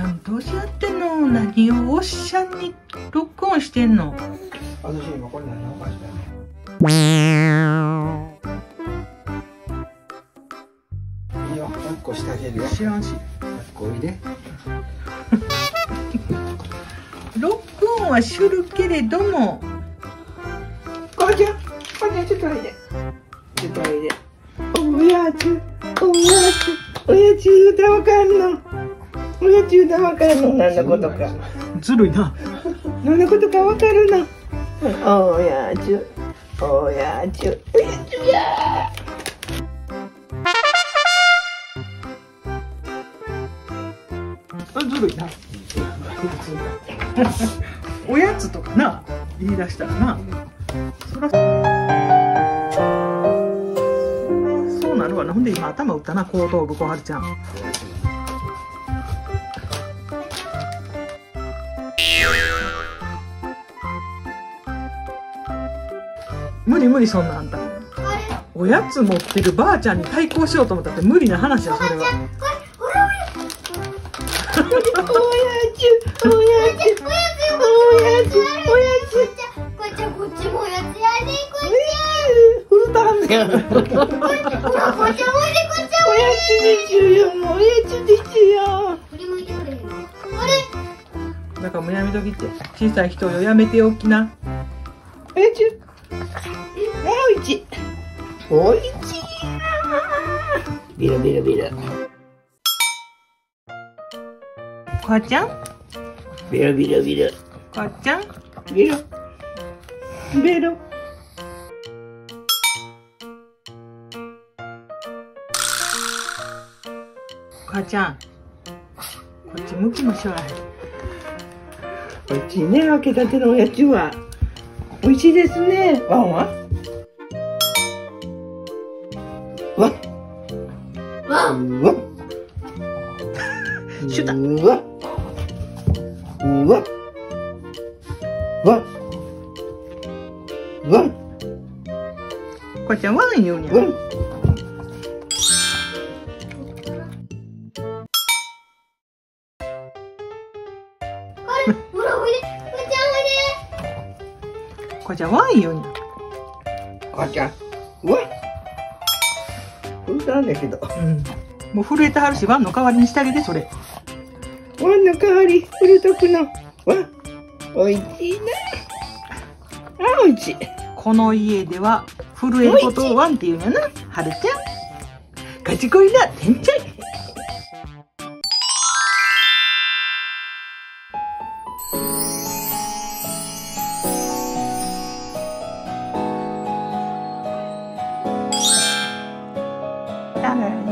んどうしやってんの。何をおっしゃんにロックオンしてんの。 私今これ何おかしいいいよ、抱っこしてあげるよ。 知らんし。 抱っこおいで。 ロックオンはするけれども。 母ちゃんちょっとおいで。ちょっとおいで。おやつ歌わかんの。おやつ歌わかんの。何のことか。 ずるいな。 何のことかわかるの。おやつや。 ずるいな。おやつとかな言い出したらな、そらそうなるわな。ほんで今頭打ったな、後頭部。小春ちゃん無理そんな。あんたおやつ持ってるばあちゃんに対抗しようと思ったって無理な話や、それは。だからもうやめときって。小さい人よ、やめておきな。 おいしいビル母ちゃんビル母ちゃんビル母ちゃん、こっち向きましょう。 おいしいね。開けたてのおやつはおいしいですね。ワンワンシュタ母ちゃんワン言うにゃ。母ちゃんワン言うにゃ。 母ちゃんワンなんだけど、 もう震えてはるし、ワンの代わりにしてあげて。それワンの代わり振るとくの。ワンおいしいな。おいしい。 この家では震えることをワンって言うんやな。はるちゃん賢いな、てんちゃい。だね。